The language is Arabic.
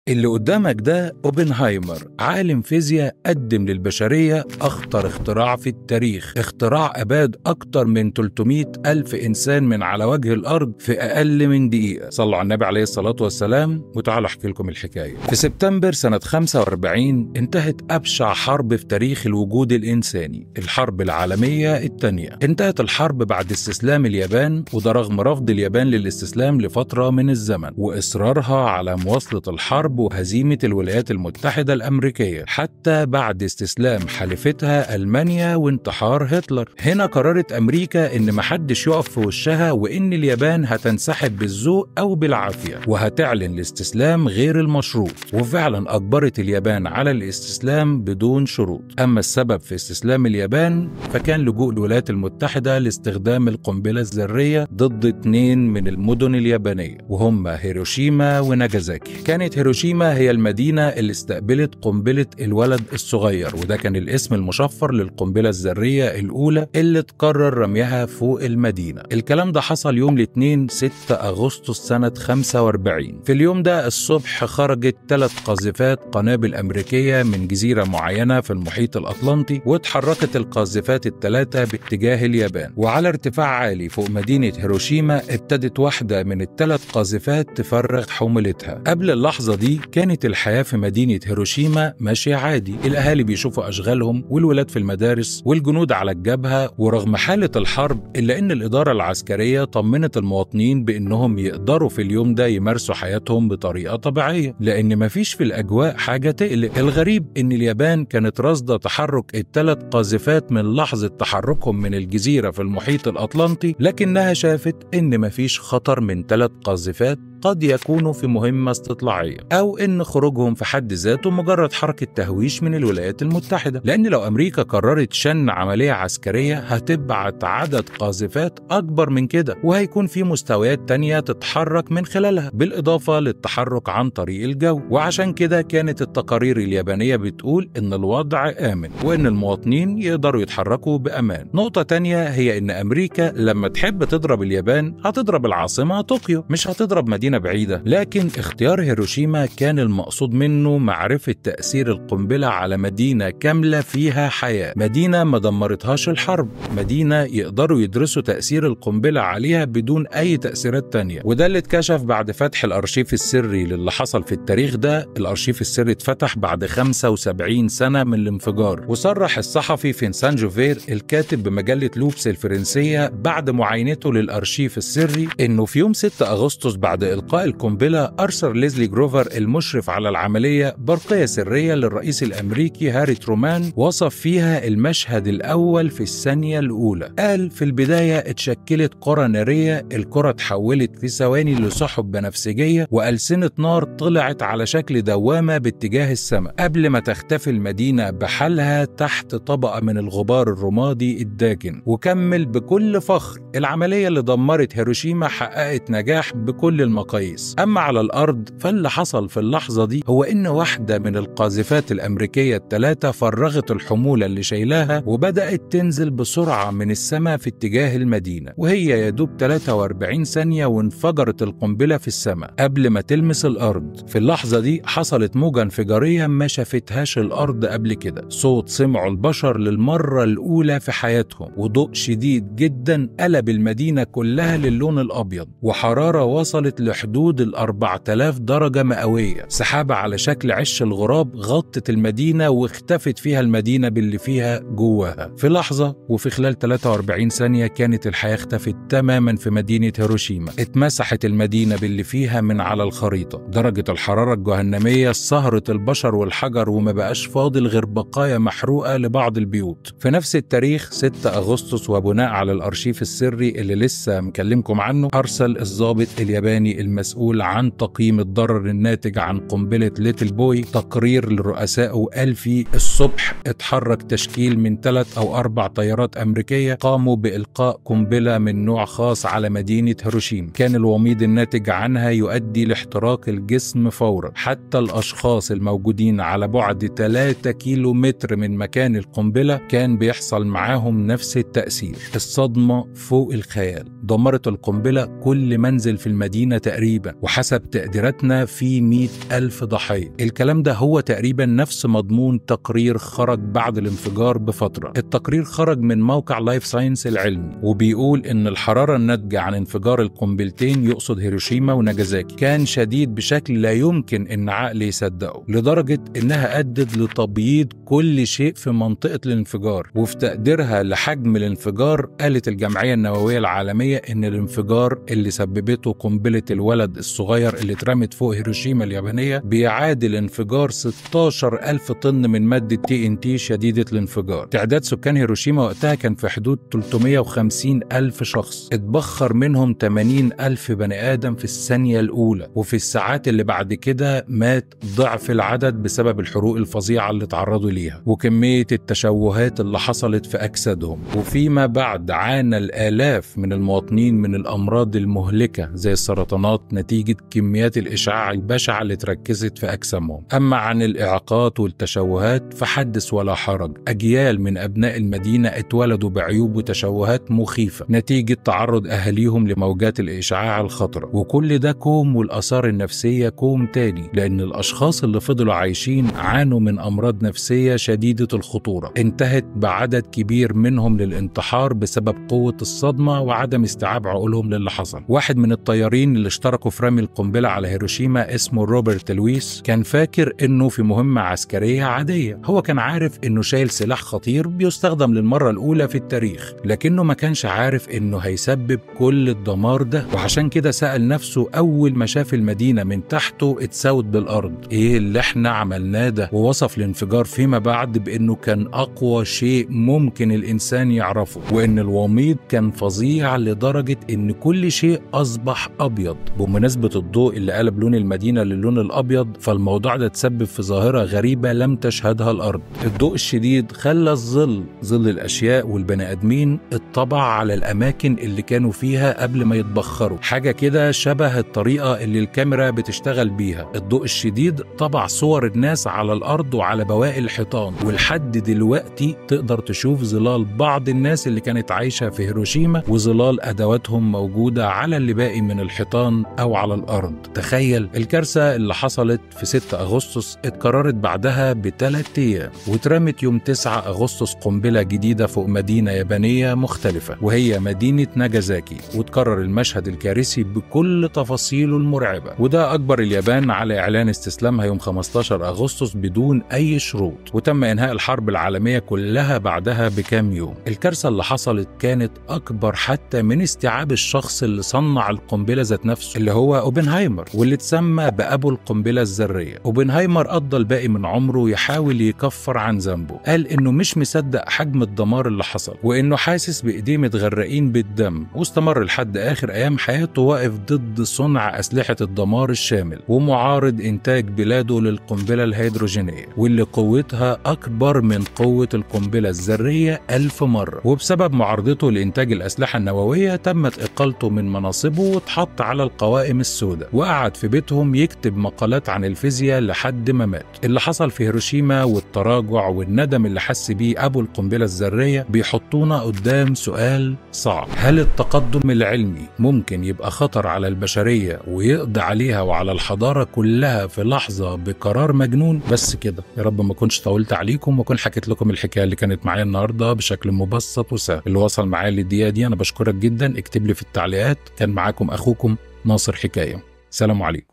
اللي قدامك ده اوبنهايمر، عالم فيزياء قدم للبشرية أخطر اختراع في التاريخ، اختراع أباد أكتر من 300 ألف إنسان من على وجه الأرض في أقل من دقيقة. صلوا على النبي عليه الصلاة والسلام وتعالوا أحكي لكم الحكاية. في سبتمبر سنة 45 انتهت أبشع حرب في تاريخ الوجود الإنساني، الحرب العالمية الثانية. انتهت الحرب بعد استسلام اليابان، وده رغم رفض اليابان للاستسلام لفترة من الزمن وإصرارها على مواصلة الحرب وهزيمة الولايات المتحدة الأمريكية حتى بعد استسلام حليفتها ألمانيا وانتحار هتلر. هنا قررت أمريكا إن محدش يقف في وشها، وإن اليابان هتنسحب بالذوق أو بالعافية وهتعلن الاستسلام غير المشروط، وفعلا أجبرت اليابان على الاستسلام بدون شروط. أما السبب في استسلام اليابان فكان لجوء الولايات المتحدة لاستخدام القنبلة الذرية ضد 2 من المدن اليابانية، وهم هيروشيما وناجازاكي. كانت هيروشيما هي المدينة اللي استقبلت قنبلة الولد الصغير، وده كان الاسم المشفر للقنبلة الذرية الأولى اللي تقرر رميها فوق المدينة. الكلام ده حصل يوم الاثنين 6 أغسطس سنة 45. في اليوم ده الصبح خرجت 3 قاذفات قنابل أمريكية من جزيرة معينة في المحيط الأطلنطي، واتحركت القاذفات ال3 باتجاه اليابان، وعلى ارتفاع عالي فوق مدينة هيروشيما ابتدت واحدة من ال3 قاذفات تفرغ حمولتها. قبل اللحظة دي كانت الحياة في مدينة هيروشيما ماشية عادي، الأهالي بيشوفوا أشغالهم والولاد في المدارس والجنود على الجبهة، ورغم حالة الحرب إلا إن الإدارة العسكرية طمنت المواطنين بإنهم يقدروا في اليوم ده يمارسوا حياتهم بطريقة طبيعية، لأن مفيش في الأجواء حاجة تقلق. الغريب إن اليابان كانت راصدة تحرك ال3 قاذفات من لحظة تحركهم من الجزيرة في المحيط الأطلنطي، لكنها شافت إن مفيش خطر من 3 قاذفات قد يكونوا في مهمة استطلاعية، أو إن خروجهم في حد ذاته مجرد حركة تهويش من الولايات المتحدة. لأن لو أمريكا قررت شن عملية عسكرية هتبعت عدد قاذفات أكبر من كده، وهيكون في مستويات تانية تتحرك من خلالها، بالإضافة للتحرك عن طريق الجو. وعشان كده كانت التقارير اليابانية بتقول إن الوضع آمن، وإن المواطنين يقدروا يتحركوا بأمان. نقطة تانية هي إن أمريكا لما تحب تضرب اليابان هتضرب العاصمة طوكيو، مش هتضرب مدينة بعيدة. لكن اختيار هيروشيما كان المقصود منه معرفة تأثير القنبلة على مدينة كاملة فيها حياة، مدينة ما دمرتهاش الحرب، مدينة يقدروا يدرسوا تأثير القنبلة عليها بدون أي تأثيرات تانية. وده اللي اتكشف بعد فتح الأرشيف السري للي حصل في التاريخ ده. الأرشيف السري اتفتح بعد 75 سنة من الانفجار، وصرح الصحفي فينسان جوفير الكاتب بمجلة لوبس الفرنسية بعد معاينته للأرشيف السري إنه في يوم 6 أغسطس بعد إلقاء القنبلة أرسل ليزلي جروفر المشرف على العملية برقية سرية للرئيس الأمريكي هاري ترومان، وصف فيها المشهد الأول في الثانية الأولى. قال في البداية اتشكلت قرى نارية، القرى اتحولت في ثواني لسحب بنفسجية وألسنة نار طلعت على شكل دوامة باتجاه السماء قبل ما تختفي المدينة بحالها تحت طبقة من الغبار الرمادي الداكن. وكمل بكل فخر العملية اللي دمرت هيروشيما حققت نجاح بكل المقاييس. أما على الأرض فاللي حصل في اللحظة دي هو إن واحدة من القاذفات الأمريكية ال3 فرغت الحمولة اللي شايلاها وبدأت تنزل بسرعة من السماء في اتجاه المدينة، وهي يدوب 43 ثانية وانفجرت القنبلة في السماء قبل ما تلمس الأرض. في اللحظة دي حصلت موجة انفجارية ما شافتهاش الأرض قبل كده، صوت سمعه البشر للمرة الأولى في حياتهم، وضوء شديد جدا قلب المدينة كلها للون الأبيض، وحرارة وصلت لحدود 4000 درجة مئوية. سحابة على شكل عش الغراب غطت المدينة واختفت فيها المدينة باللي فيها جواها في لحظة، وفي خلال 43 ثانية كانت الحياة اختفت تماما في مدينة هيروشيما. اتمسحت المدينة باللي فيها من على الخريطة. درجة الحرارة الجهنمية سهرت البشر والحجر، وما بقاش فاضل غير بقايا محروقة لبعض البيوت. في نفس التاريخ 6 أغسطس وبناء على الأرشيف السري اللي لسه مكلمكم عنه، أرسل الضابط الياباني المسؤول عن تقييم الضرر الناتج عن قنبلة ليتل بوي تقرير لرؤسائه، وقال فيه الصبح اتحرك تشكيل من 3 أو 4 طيارات أمريكية قاموا بإلقاء قنبلة من نوع خاص على مدينة هيروشيما، كان الوميض الناتج عنها يؤدي لاحتراق الجسم فورا. حتى الأشخاص الموجودين على بعد 3 كيلو متر من مكان القنبلة كان بيحصل معاهم نفس التأثير. الصدمة فوق الخيال، دمرت القنبلة كل منزل في المدينة تقريبا تقريبا، وحسب تقديراتنا في 100,000 ضحية. الكلام ده هو تقريبا نفس مضمون تقرير خرج بعد الانفجار بفترة. التقرير خرج من موقع لايف ساينس العلمي، وبيقول إن الحرارة الناتجة عن انفجار القنبلتين، يقصد هيروشيما وناجازاكي، كان شديد بشكل لا يمكن إن عقل يصدقه، لدرجة إنها أدت لتبييض كل شيء في منطقة الانفجار. وفي تقديرها لحجم الانفجار، قالت الجمعية النووية العالمية إن الانفجار اللي سببته قنبلة الولد الصغير اللي اترمت فوق هيروشيما اليابانية بيعادل انفجار 16,000 طن من مادة TNT شديدة الانفجار. تعداد سكان هيروشيما وقتها كان في حدود 350,000 شخص، اتبخر منهم 80,000 بني آدم في الثانية الأولى، وفي الساعات اللي بعد كده مات ضعف العدد بسبب الحروق الفظيعة اللي تعرضوا ليها وكمية التشوهات اللي حصلت في أجسادهم. وفيما بعد عانى الآلاف من المواطنين من الأمراض المهلكة زي السرطانات نتيجة كميات الإشعاع البشعة اللي تركزت في أجسامهم. أما عن الإعاقات والتشوهات فحدث ولا حرج، أجيال من أبناء المدينة اتولدوا بعيوب وتشوهات مخيفة نتيجة تعرض أهاليهم لموجات الإشعاع الخطرة. وكل ده كوم، والآثار النفسية كوم تاني، لأن الأشخاص اللي فضلوا عايشين عانوا من أمراض نفسية شديدة الخطورة انتهت بعدد كبير منهم للانتحار بسبب قوة الصدمة وعدم استيعاب عقولهم للي حصل. واحد من الطيارين اللي اشتركوا في رمي القنبلة على هيروشيما اسمه روبرت لويس كان فاكر انه في مهمة عسكرية عادية. هو كان عارف انه شايل سلاح خطير بيستخدم للمرة الأولى في التاريخ، لكنه ما كانش عارف انه هيسبب كل الدمار ده. وعشان كده سأل نفسه أول ما شاف المدينة من تحته اتساوت بالأرض، ايه اللي احنا عملناه ده؟ ووصف الانفجار فيما بعد بانه كان أقوى شيء ممكن الإنسان يعرفه، وان الوميض كان فظيع لدرجة ان كل شيء أصبح أبيض. بمناسبة الضوء اللي قلب لون المدينة للون الأبيض، فالموضوع ده تسبب في ظاهرة غريبة لم تشهدها الأرض. الضوء الشديد خلى ظل الأشياء والبني آدمين اتطبع على الأماكن اللي كانوا فيها قبل ما يتبخروا، حاجة كده شبه الطريقة اللي الكاميرا بتشتغل بيها. الضوء الشديد طبع صور الناس على الأرض وعلى بواقي الحيطان، ولحد دلوقتي تقدر تشوف ظلال بعض الناس اللي كانت عايشة في هيروشيما، وظلال أدواتهم موجودة على اللي باقي من الحيطان أو على الأرض. تخيل الكارثة اللي حصلت في 6 أغسطس اتكررت بعدها ب3 أيام، واترمت يوم 9 أغسطس قنبلة جديدة فوق مدينة يابانية مختلفة وهي مدينة ناجازاكي، وتكرر المشهد الكارثي بكل تفاصيله المرعبة. وده أجبر اليابان على إعلان استسلامها يوم 15 أغسطس بدون أي شروط، وتم إنهاء الحرب العالمية كلها بعدها بكام يوم. الكارثة اللي حصلت كانت أكبر حتى من استيعاب الشخص اللي صنع القنبلة ذات نفسه، اللي هو أوبنهايمر، واللي اتسمى بأبو القنبلة الذرية. أوبنهايمر قضى الباقي من عمره يحاول يكفر عن ذنبه، قال إنه مش مصدق حجم الدمار اللي حصل، وإنه حاسس بإيديه متغرقين بالدم، واستمر لحد آخر أيام حياته واقف ضد صنع أسلحة الدمار الشامل، ومعارض إنتاج بلاده للقنبلة الهيدروجينية واللي قوتها أكبر من قوة القنبلة الذرية 1000 مرة. وبسبب معارضته لإنتاج الأسلحة النووية تمت إقالته من مناصبه واتحط على القوائم السوداء، وقعد في بيتهم يكتب مقالات عن الفيزياء لحد ما مات. اللي حصل في هيروشيما والتراجع والندم اللي حس بيه أبو القنبلة الذرية بيحطونا قدام سؤال صعب: هل التقدم العلمي ممكن يبقى خطر على البشرية ويقضي عليها وعلى الحضارة كلها في لحظة بقرار مجنون؟ بس كده، يا رب ما كنتش طولت عليكم وكون حكيت لكم الحكاية اللي كانت معايا النهاردة بشكل مبسط وسهل. اللي وصل معايا للدقيقة دي أنا بشكرك جدا، اكتب لي في التعليقات. كان معاكم أخوكم ناصر حكاية. سلام عليكم.